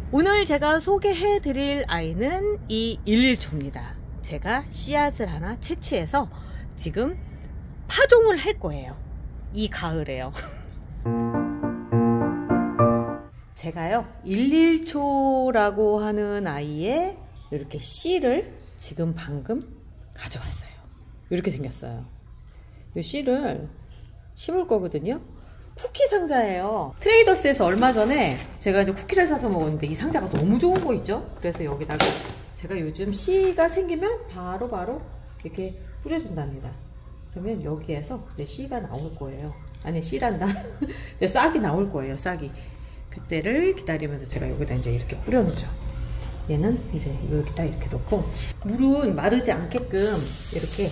오늘 제가 소개해 드릴 아이는 이 11초입니다. 제가 씨앗을 하나 채취해서 지금 파종을 할 거예요. 이 가을에요. 제가요 11초라고 하는 아이의 이렇게 씨를 지금 방금 가져왔어요. 이렇게 생겼어요. 이 씨를 심을 거거든요. 쿠키 상자예요. 트레이더스에서 얼마 전에 제가 이제 쿠키를 사서 먹었는데 이 상자가 너무 좋은 거 있죠. 그래서 여기다가 제가 요즘 씨가 생기면 바로바로 이렇게 뿌려준답니다. 그러면 여기에서 이제 씨가 나올 거예요. 아니 씨란다. 이제 싹이 나올 거예요. 싹이. 그때를 기다리면서 제가 여기다 이제 이렇게 뿌려놓죠. 얘는 이제 여기다 이렇게 넣고 물은 마르지 않게끔 이렇게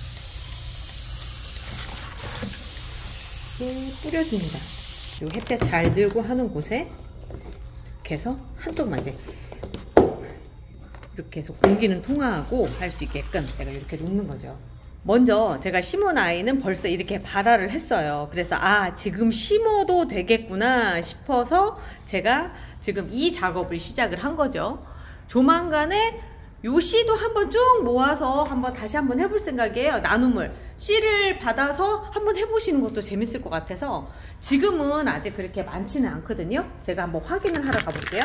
뿌려줍니다. 요 햇볕 잘 들고 하는 곳에 이렇게 해서 한쪽만 이제 이렇게 해서 공기는 통하고 할 수 있게끔 제가 이렇게 놓는 거죠. 먼저 제가 심은 아이는 벌써 이렇게 발화를 했어요. 그래서 지금 심어도 되겠구나 싶어서 제가 지금 이 작업을 시작을 한 거죠. 조만간에 요 씨도 한번 쭉 모아서 다시 한번 해볼 생각이에요. 나눔을 씨를 받아서 한번 해보시는 것도 재밌을 것 같아서 지금은 아직 그렇게 많지는 않거든요. 제가 한번 확인을 하러 가볼게요.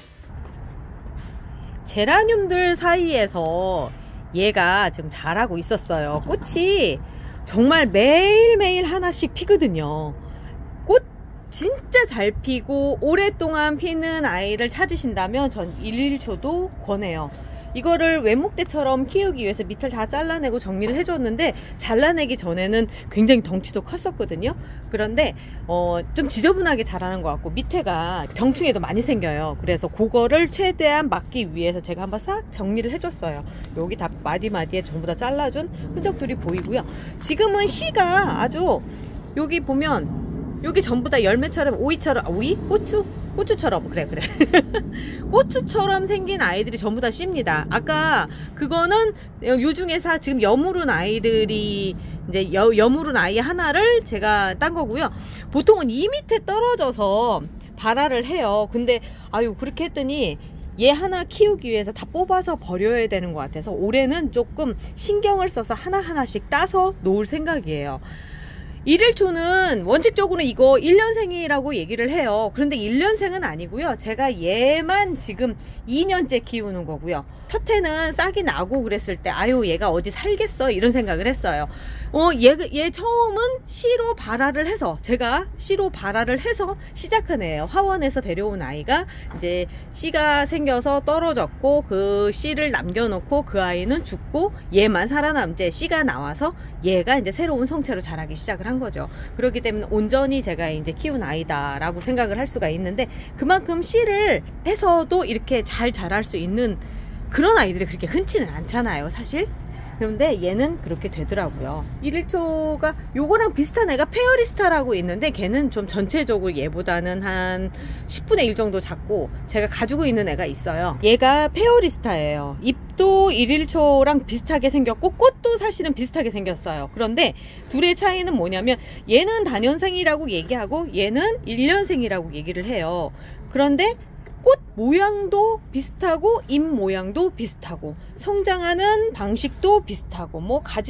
제라늄들 사이에서 얘가 지금 자라고 있었어요. 꽃이 정말 매일매일 하나씩 피거든요. 꽃 진짜 잘 피고 오랫동안 피는 아이를 찾으신다면 전 11초도 권해요. 이거를 웬목대처럼 키우기 위해서 밑을 다 잘라내고 정리를 해줬는데 잘라내기 전에는 굉장히 덩치도 컸었거든요. 그런데 좀 지저분하게 자라는 것 같고 밑에가 병충해도 많이 생겨요. 그래서 그거를 최대한 막기 위해서 제가 한번 싹 정리를 해줬어요. 여기 다 마디마디에 전부 다 잘라준 흔적들이 보이고요. 지금은 씨가 아주 여기 보면 여기 전부 다 열매처럼 오이처럼 오이? 고추처럼 그래 고추처럼 생긴 아이들이 전부 다 씨입니다. 아까 그거는 요 중에서 지금 여물은 아이들이 이제 여물은 아이 하나를 제가 딴 거고요. 보통은 이 밑에 떨어져서 발화를 해요. 근데 그렇게 했더니 얘 하나 키우기 위해서 다 뽑아서 버려야 되는 것 같아서 올해는 조금 신경을 써서 하나하나씩 따서 놓을 생각이에요. 11초는 원칙적으로 이거 1년생이라고 얘기를 해요. 그런데 1년생은 아니고요. 제가 얘만 지금 2년째 키우는 거고요. 첫 해는 싹이 나고 그랬을 때 얘가 어디 살겠어 이런 생각을 했어요. 얘 처음은 씨로 발화를 해서 제가 씨로 발화를 해서 시작한 애예요. 화원에서 데려온 아이가 이제 씨가 생겨서 떨어졌고 그 씨를 남겨놓고 그 아이는 죽고 얘만 살아남제 씨가 나와서 얘가 이제 새로운 성체로 자라기 시작을 한 거죠. 그렇기 때문에 온전히 제가 이제 키운 아이다 라고 생각을 할 수가 있는데 그만큼 씨를 해서도 이렇게 잘 자랄 수 있는 그런 아이들이 그렇게 흔치는 않잖아요 사실. 그런데 얘는 그렇게 되더라고요. 11초가 요거랑 비슷한 애가 페어리스타라고 있는데 걔는 좀 전체적으로 얘보다는 한 10분의 1 정도 작고 제가 가지고 있는 애가 있어요. 얘가 페어리스타예요. 잎도 11초랑 비슷하게 생겼고 꽃도 사실은 비슷하게 생겼어요. 그런데 둘의 차이는 뭐냐면 얘는 단연생이라고 얘기하고 얘는 1년생이라고 얘기를 해요. 그런데 꽃 모양도 비슷하고 잎 모양도 비슷하고 성장하는 방식도 비슷하고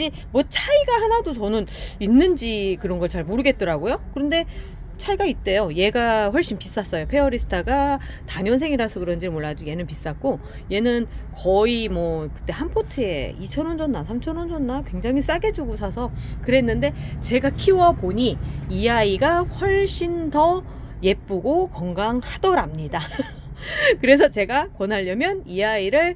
차이가 하나도 저는 있는지 그런 걸 잘 모르겠더라고요. 그런데 차이가 있대요. 얘가 훨씬 비쌌어요. 페어리스타가 단연생이라서 그런지 몰라도 얘는 비쌌고 얘는 거의 그때 한 포트에 2,000원 줬나 3,000원 줬나 굉장히 싸게 주고 사서 그랬는데 제가 키워보니 이 아이가 훨씬 더 예쁘고 건강하더랍니다. 그래서 제가 권하려면 이 아이를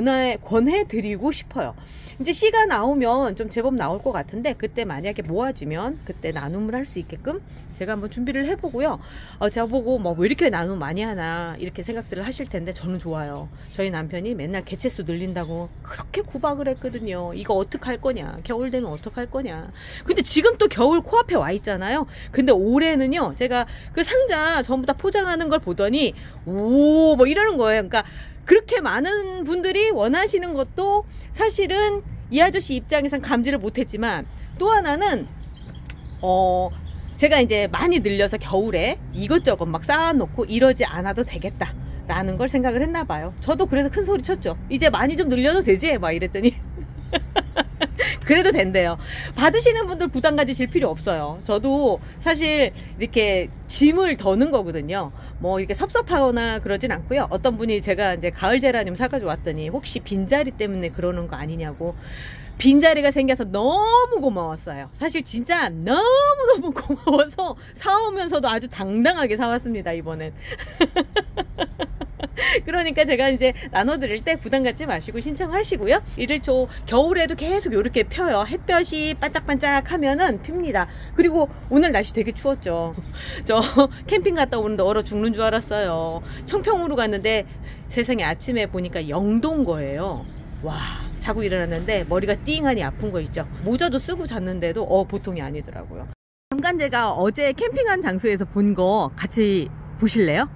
권해드리고 싶어요. 이제 씨가 나오면 좀 제법 나올 것 같은데 그때 만약에 모아지면 그때 나눔을 할 수 있게끔 제가 한번 준비를 해보고요. 제가 보고 왜 이렇게 나눔 많이 하나 이렇게 생각들을 하실 텐데 저는 좋아요. 저희 남편이 맨날 개체수 늘린다고 그렇게 구박을 했거든요. 이거 어떡할 거냐, 겨울 되면 어떡할 거냐. 근데 지금 또 겨울 코앞에 와 있잖아요. 근데 올해는요 제가 그 상자 전부 다 포장하는 걸 보더니 이러는 거예요. 그러니까 그렇게 많은 분들이 원하시는 것도 사실은 이 아저씨 입장에선 감지를 못했지만 또 하나는 제가 이제 많이 늘려서 겨울에 이것저것 막 쌓아놓고 이러지 않아도 되겠다 라는 걸 생각을 했나 봐요. 저도 그래서 큰 소리 쳤죠. 이제 많이 좀 늘려도 되지? 막 이랬더니 그래도 된대요. 받으시는 분들 부담 가지실 필요 없어요. 저도 사실 이렇게 짐을 더는 거거든요. 뭐 이렇게 섭섭하거나 그러진 않고요. 어떤 분이 제가 이제 가을 제라늄 사가지고 왔더니 혹시 빈자리 때문에 그러는 거 아니냐고. 빈자리가 생겨서 너무 고마웠어요. 사실 진짜 너무너무 고마워서 사오면서도 아주 당당하게 사왔습니다, 이번엔. 그러니까 제가 이제 나눠드릴 때 부담 갖지 마시고 신청하시고요. 1초 겨울에도 계속 이렇게 펴요. 햇볕이 반짝반짝 하면은 핍니다. 그리고 오늘 날씨 되게 추웠죠. 저 캠핑 갔다 오는데 얼어 죽는 줄 알았어요. 청평으로 갔는데 세상에 아침에 보니까 0도인 거예요. 와, 자고 일어났는데 머리가 띵하니 아픈 거 있죠. 모자도 쓰고 잤는데도 보통이 아니더라고요. 잠깐 제가 어제 캠핑한 장소에서 본 거 같이 보실래요?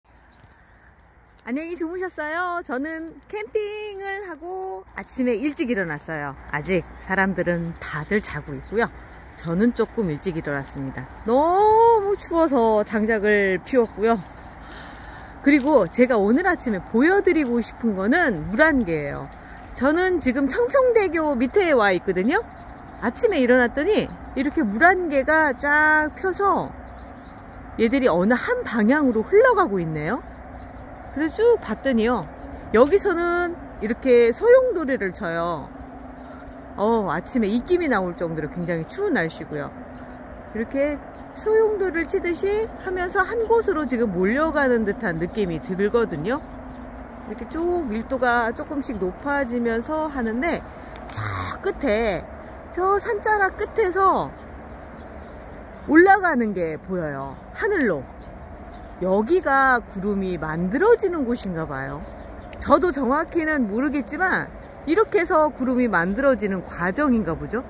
안녕히 주무셨어요? 저는 캠핑을 하고 아침에 일찍 일어났어요. 아직 사람들은 다들 자고 있고요. 저는 조금 일찍 일어났습니다. 너무 추워서 장작을 피웠고요. 그리고 제가 오늘 아침에 보여드리고 싶은 거는 물안개예요. 저는 지금 청평대교 밑에 와 있거든요. 아침에 일어났더니 이렇게 물안개가 쫙 펴서 얘들이 어느 한 방향으로 흘러가고 있네요. 그래서 쭉 봤더니요, 여기서는 이렇게 소용돌이를 쳐요. 아침에 입김이 나올 정도로 굉장히 추운 날씨고요. 이렇게 소용돌이를 치듯이 하면서 한 곳으로 지금 몰려가는 듯한 느낌이 들거든요. 이렇게 쭉 밀도가 조금씩 높아지면서 하는데, 저 끝에, 저 산자락 끝에서 올라가는 게 보여요. 하늘로. 여기가 구름이 만들어지는 곳인가 봐요. 저도 정확히는 모르겠지만 이렇게 해서 구름이 만들어지는 과정인가 보죠.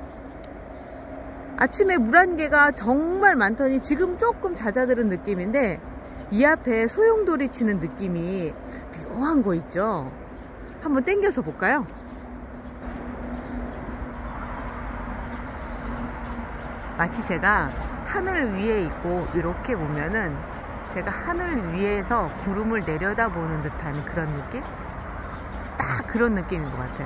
아침에 물안개가 정말 많더니 지금 조금 잦아드는 느낌인데, 이 앞에 소용돌이 치는 느낌이 묘한 거 있죠. 한번 당겨서 볼까요? 마치 제가 하늘 위에 있고 이렇게 보면은 제가 하늘 위에서 구름을 내려다보는 듯한 그런 느낌? 딱 그런 느낌인 것 같아요.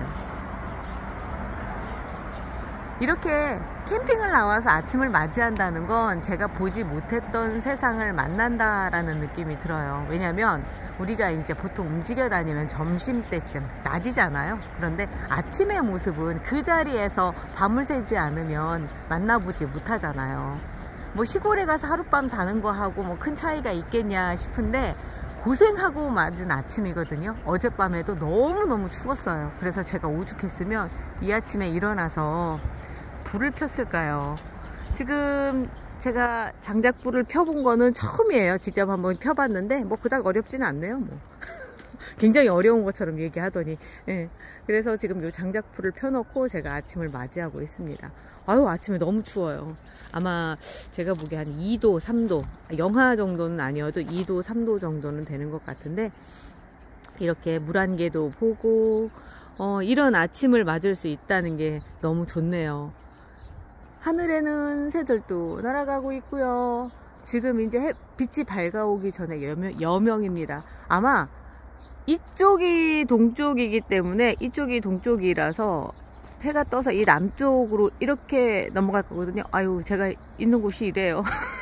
이렇게 캠핑을 나와서 아침을 맞이한다는 건 제가 보지 못했던 세상을 만난다라는 느낌이 들어요. 왜냐면 우리가 이제 보통 움직여 다니면 점심때쯤 낮이잖아요. 그런데 아침의 모습은 그 자리에서 밤을 새지 않으면 만나보지 못하잖아요. 뭐 시골에 가서 하룻밤 자는 거 하고 뭐 큰 차이가 있겠냐 싶은데, 고생하고 맞은 아침이거든요. 어젯밤에도 너무너무 추웠어요. 그래서 제가 오죽했으면 이 아침에 일어나서 불을 폈을까요? 지금 제가 장작불을 펴본 거는 처음이에요. 직접 한번 펴봤는데 뭐 그닥 어렵지는 않네요. 뭐 굉장히 어려운 것처럼 얘기하더니. 예. 그래서 지금 요 장작불을 펴놓고 제가 아침을 맞이하고 있습니다. 아유, 아침에 너무 추워요. 아마 제가 보기에 한 2도, 3도, 영하 정도는 아니어도 2도, 3도 정도는 되는 것 같은데, 이렇게 물안개도 보고 이런 아침을 맞을 수 있다는 게 너무 좋네요. 하늘에는 새들도 날아가고 있고요. 지금 이제 빛이 밝아오기 전에 여명입니다. 아마 이쪽이 동쪽이기 때문에, 이쪽이 동쪽이라서 해가 떠서 이 남쪽으로 이렇게 넘어갈 거거든요. 아유, 제가 있는 곳이 이래요.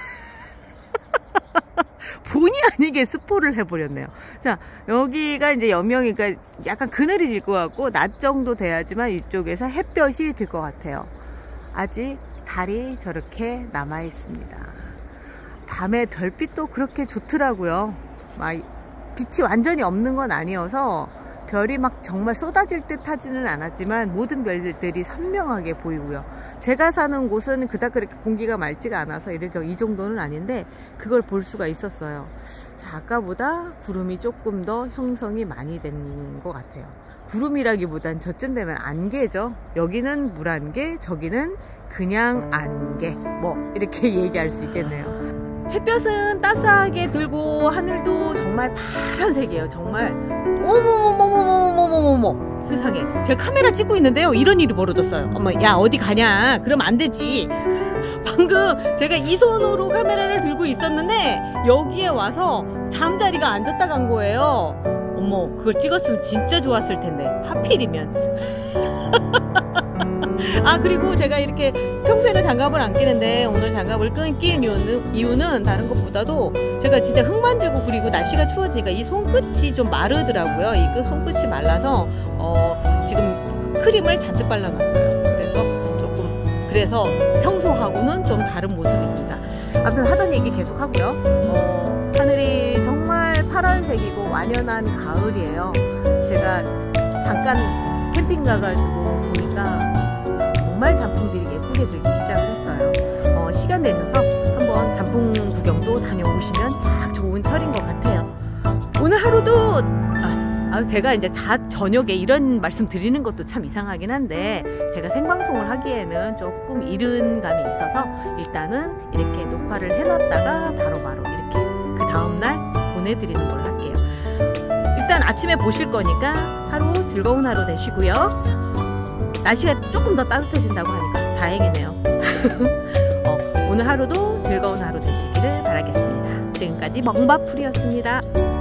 본의 아니게 스포를 해버렸네요. 자, 여기가 이제 여명이니까 약간 그늘이 질 것 같고, 낮 정도 돼야지만 이쪽에서 햇볕이 들 것 같아요. 아직 달이 저렇게 남아 있습니다. 밤에 별빛도 그렇게 좋더라고요. 막 빛이 완전히 없는 건 아니어서 별이 막 정말 쏟아질 듯 하지는 않았지만 모든 별들이 선명하게 보이고요. 제가 사는 곳은 그닥 그렇게 공기가 맑지가 않아서 이 정도는 아닌데 그걸 볼 수가 있었어요. 자, 아까보다 구름이 조금 더 형성이 많이 된 것 같아요. 구름이라기보단 저쯤 되면 안개죠. 여기는 물안개, 저기는 그냥 안개, 뭐 이렇게 얘기할 수 있겠네요. 햇볕은 따스하게 들고 하늘도 정말 파란색이에요. 정말 어머머머머머머머머머, 세상에. 제가 카메라 찍고 있는데요, 이런 일이 벌어졌어요. 어머, 야 어디 가냐, 그러면 안 되지. 방금 제가 이 손으로 카메라를 들고 있었는데 여기에 와서 잠자리가 안 졌다 간 거예요. 어머, 그걸 찍었으면 진짜 좋았을 텐데 하필이면. 아, 그리고 제가 이렇게 평소에는 장갑을 안 끼는데 오늘 장갑을 끼는 이유는 다른 것보다도 제가 진짜 흙 만지고, 그리고 날씨가 추워지니까 이 손끝이 좀 마르더라고요. 이 손끝이 말라서 지금 크림을 잔뜩 발라놨어요. 그래서 평소하고는 좀 다른 모습입니다. 아무튼 하던 얘기 계속 하고요. 하늘이 정말 파란색이고 완연한 가을이에요. 제가 잠깐 캠핑 가가지고 보니까 정말 단풍들이 예쁘게 들기 시작을 했어요. 시간 내셔서 한번 단풍 구경도 다녀오시면 딱 좋은 철인 것 같아요. 오늘 하루도 제가 이제 다 저녁에 이런 말씀 드리는 것도 참 이상하긴 한데, 제가 생방송을 하기에는 조금 이른 감이 있어서 일단은 이렇게 녹화를 해놨다가 바로바로 이렇게 그 다음날 보내드리는 걸로 할게요. 일단 아침에 보실 거니까 하루 즐거운 하루 되시고요. 날씨가 조금 더 따뜻해진다고 하니까 다행이네요. 오늘 하루도 즐거운 하루 되시기를 바라겠습니다. 지금까지 멍바풀이었습니다.